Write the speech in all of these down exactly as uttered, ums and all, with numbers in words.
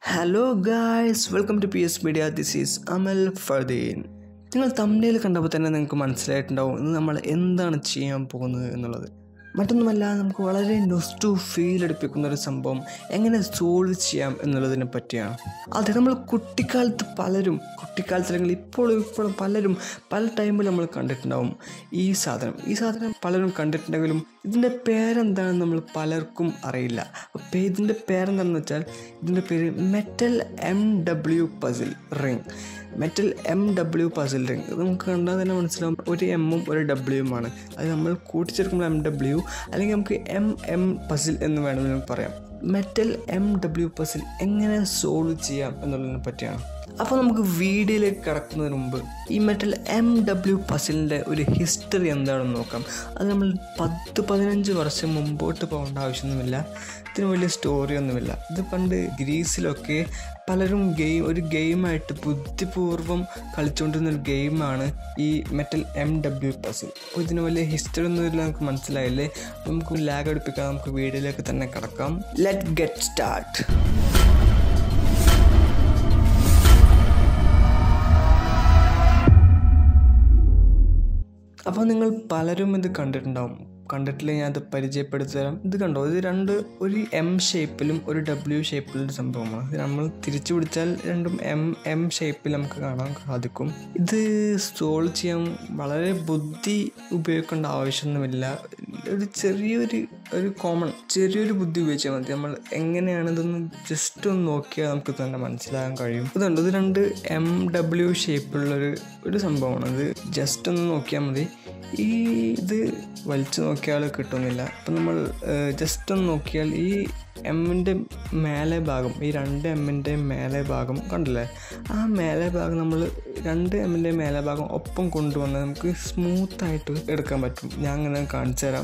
Hello guys, welcome to P S Media. This is Amal Fardeen. നിങ്ങൾ thumbnail കണ്ടപ്പോൾ തന്നെ നിങ്ങൾക്ക് മനസ്സിലായിട്ടുണ്ടാവും ഇന്ന് നമ്മൾ എന്താണ് ചെയ്യാൻ പോകുന്നത് എന്നുള്ളത്. മറ്റൊന്നുമല്ല, നമുക്ക് വളരെ നൊസ്റ്റു ഫീൽ എടുപ്പിക്കുന്ന ഒരു സംഭവം എങ്ങനെ സോൾവ് ചെയ്യാം എന്നുള്ളതിനെ പറ്റിയാണ്. അതെ, നമ്മൾ കുട്ടിക്കാലത്ത് പലരും കുട്ടിക്കാലത്ത് അല്ലെങ്കിൽ ഇപ്പോഴും ഇപ്പോഴും പലരും പല ടൈമിൽ നമ്മൾ കണ്ടിട്ടുണ്ടാവും ഈ സാധനം ഈ സാധനം പലരും കണ്ടിട്ടുണ്ടെങ്കിലും ഇതിൻ്റെ പേരെന്താണെന്ന് നമ്മൾ പലർക്കും അറിയില്ല. അപ്പോൾ ഇതിൻ്റെ പേരെന്താണെന്ന് വെച്ചാൽ ഇതിൻ്റെ പേര് metal M W puzzle ring. Metal M W puzzle ring നമുക്ക് കണ്ടാൽ തന്നെ മനസ്സിലാവും, ഒരു എമ്മും ഒരു ഡബ്ല്യുമാണ്. അത് നമ്മൾ കൂട്ടിച്ചേർക്കുമ്പോൾ എം ഡബ്ല്യു, അല്ലെങ്കിൽ നമുക്ക് എം എം പസിൽ എന്ന് വേണമെങ്കിൽ നമുക്ക് പറയാം. മെറ്റൽ എം ഡബ്ല്യു പസിൽ എങ്ങനെ സോൾവ് ചെയ്യാം എന്നുള്ളതിനെ പറ്റിയാണ്. അപ്പോൾ നമുക്ക് വീഡിയോയിലേക്ക് കടക്കുന്നതിന് മുമ്പ് ഈ മെറ്റൽ എം ഡബ്ല്യു പസിലിൻ്റെ ഒരു ഹിസ്റ്ററി എന്താണെന്ന് നോക്കാം. അത് നമ്മൾ പത്ത് പതിനഞ്ച് വർഷം മുമ്പോട്ട് പോകേണ്ട ആവശ്യമൊന്നുമില്ല. ഇതിന് വലിയ സ്റ്റോറി ഒന്നുമില്ല. ഇത് പണ്ട് ഗ്രീസിലൊക്കെ പലരും ഗെയിം ഒരു ഗെയിമായിട്ട് ബുദ്ധിപൂർവ്വം കളിച്ചുകൊണ്ടിരുന്ന ഒരു ഗെയിമാണ് ഈ മെറ്റൽ എം ഡബ്ല്യു പസിൽ. അപ്പോൾ ഇതിന് വലിയ ഹിസ്റ്ററി ഒന്നുമില്ല, നമുക്ക് മനസ്സിലായില്ലേ. നമുക്ക് ലാഗ് അടുപ്പിക്കാം, നമുക്ക് വീഡിയോയിലേക്ക് തന്നെ കടക്കാം. Let get start. അപ്പോൾ നിങ്ങൾ പലരും ഇത് കണ്ടിട്ടുണ്ടാവും. കണ്ടിട്ടില്ലെങ്കിൽ ഞാൻ അത് പരിചയപ്പെടുത്തി തരാം. ഇത് കണ്ടോ, ഇത് രണ്ട് ഒരു എം ഷേപ്പിലും ഒരു ഡബ്ല്യു ഷേപ്പിലും ഒരു സംഭവമാണ്. ഇത് നമ്മൾ തിരിച്ചു പിടിച്ചാൽ രണ്ടും എം എം ഷേപ്പിൽ നമുക്ക് കാണാൻ സാധിക്കും. ഇത് സോൾവ് ചെയ്യാൻ വളരെ ബുദ്ധി ഉപയോഗിക്കേണ്ട ആവശ്യമൊന്നുമില്ല. ഒരു ചെറിയൊരു ഒരു കോമൺ ചെറിയൊരു ബുദ്ധി ഉപയോഗിച്ചാൽ മതി. നമ്മൾ എങ്ങനെയാണ് ഇതൊന്ന് ജസ്റ്റ് ഒന്ന് നോക്കിയാൽ നമുക്ക് തന്നെ മനസ്സിലാകാൻ കഴിയും. ഇതുണ്ട്, ഇത് രണ്ട് എം ഡബ്ല്യു ഷേപ്പിലുള്ളൊരു ഒരു സംഭവമാണ്. ഇത് ജസ്റ്റ് ഒന്ന് നോക്കിയാൽ മതി. ഈ ഇത് വലിച്ചു നോക്കിയാൽ കിട്ടുന്നില്ല. അപ്പം നമ്മൾ ജസ്റ്റ് ഒന്ന് നോക്കിയാൽ ഈ എമ്മിൻ്റെ മേലെ ഭാഗം, ഈ രണ്ട് എമ്മിൻ്റെ മേലെ ഭാഗം കണ്ടില്ലേ, ആ മേലെ ഭാഗം നമ്മൾ രണ്ട് എമ്മിൻ്റെ മേലെ ഭാഗം ഒപ്പം കൊണ്ടുവന്നാൽ നമുക്ക് സ്മൂത്തായിട്ട് എടുക്കാൻ പറ്റും. ഞാൻ അങ്ങനെ കാണിച്ചു തരാം.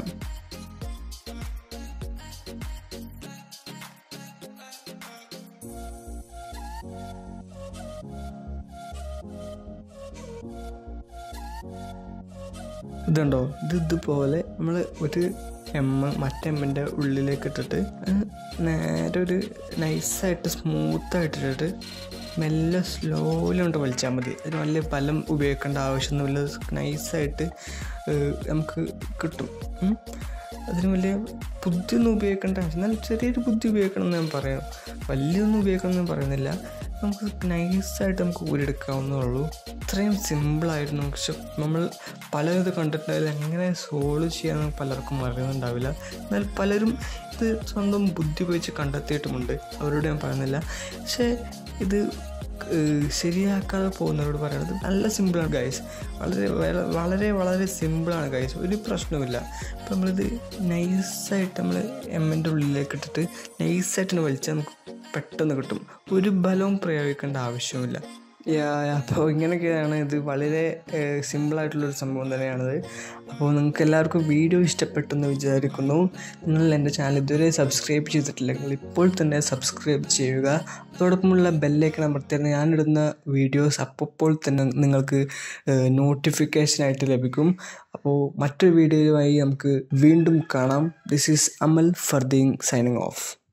ഇതുണ്ടോ, ഇത് ഇതുപോലെ നമ്മൾ ഒരു എമ്മ് മറ്റെമ്മിൻ്റെ ഉള്ളിലേക്ക് ഇട്ടിട്ട് നേരെ ഒരു നൈസായിട്ട് സ്മൂത്തായിട്ടിട്ടിട്ട് മെല്ലെ സ്ലോലി കൊണ്ട് വലിച്ചാൽ മതി. അതിന് വലിയ ബലം ഉപയോഗിക്കേണ്ട ആവശ്യമൊന്നുമില്ല. നൈസായിട്ട് നമുക്ക് കിട്ടും. അതിന് വലിയ ബുദ്ധിയൊന്നും ഉപയോഗിക്കേണ്ട ആവശ്യം, എന്നാൽ ചെറിയൊരു ബുദ്ധി ഉപയോഗിക്കണം എന്ന് ഞാൻ പറയാം. വലിയൊന്നും ഉപയോഗിക്കണം എന്ന് ഞാൻ പറയുന്നില്ല. നമുക്ക് നൈസായിട്ട് നമുക്ക് ഊരെടുക്കാവുന്നേ ഉള്ളൂ. ഇത്രയും സിമ്പിളായിരുന്നു. പക്ഷെ നമ്മൾ പലരും ഇത് കണ്ടിട്ടുണ്ടാവില്ല, എങ്ങനെ സോൾവ് ചെയ്യാമെന്ന് പലർക്കും അറിയുന്നുണ്ടാവില്ല. എന്നാൽ പലരും ഇത് സ്വന്തം ബുദ്ധി ഉപയോഗിച്ച് കണ്ടെത്തിയിട്ടുമുണ്ട്, അവരോട് ഞാൻ പറയുന്നില്ല. പക്ഷേ ഇത് ശരിയാക്കാതെ പോകുന്നവരോട് പറയുന്നത് നല്ല സിമ്പിളാണ് ഗൈസ്. വളരെ വളരെ വളരെ സിമ്പിളാണ് ഗൈസ്, ഒരു പ്രശ്നവുമില്ല. അപ്പം നമ്മളിത് നൈസായിട്ട് നമ്മൾ എമ്മിൻ്റെ ഉള്ളിലേക്ക് ഇട്ടിട്ട് നൈസായിട്ട് വലിച്ചാൽ നമുക്ക് പെട്ടെന്ന് കിട്ടും. ഒരു ബലവും പ്രയോഗിക്കേണ്ട ആവശ്യമില്ല. അപ്പോൾ ഇങ്ങനെയൊക്കെയാണ്. ഇത് വളരെ സിമ്പിളായിട്ടുള്ളൊരു സംഭവം തന്നെയാണിത്. അപ്പോൾ നിങ്ങൾക്ക് എല്ലാവർക്കും വീഡിയോ ഇഷ്ടപ്പെട്ടെന്ന് വിചാരിക്കുന്നു. നിങ്ങൾ എൻ്റെ ചാനൽ ഇതുവരെ സബ്സ്ക്രൈബ് ചെയ്തിട്ടില്ലെങ്കിൽ ഇപ്പോൾ തന്നെ സബ്സ്ക്രൈബ് ചെയ്യുക. അതോടൊപ്പമുള്ള ബെല്ലൈക്കൺ അമർത്തിയാൽ ഞാനിടുന്ന വീഡിയോസ് അപ്പോൾ തന്നെ നിങ്ങൾക്ക് നോട്ടിഫിക്കേഷനായിട്ട് ലഭിക്കും. അപ്പോൾ മറ്റൊരു വീഡിയോയുമായി നമുക്ക് വീണ്ടും കാണാം. This is Amal Fardeen signing of.